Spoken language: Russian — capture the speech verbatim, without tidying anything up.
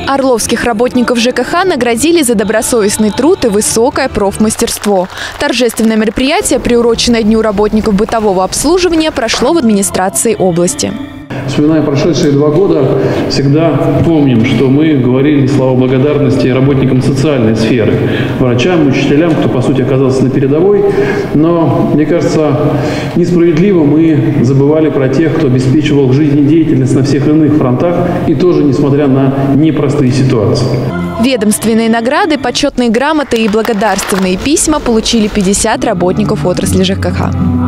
Орловских работников ЖКХ наградили за добросовестный труд и высокое профмастерство. Торжественное мероприятие, приуроченное Дню работников бытового обслуживания, прошло в администрации области. Вспоминая прошедшие два года, всегда помним, что мы говорили слова благодарности работникам социальной сферы, врачам, учителям, кто, по сути, оказался на передовой. Но, мне кажется, несправедливо мы забывали про тех, кто обеспечивал жизнедеятельность на всех иных фронтах, и тоже несмотря на непростые ситуации. Ведомственные награды, почетные грамоты и благодарственные письма получили пятьдесят работников отрасли ЖКХ.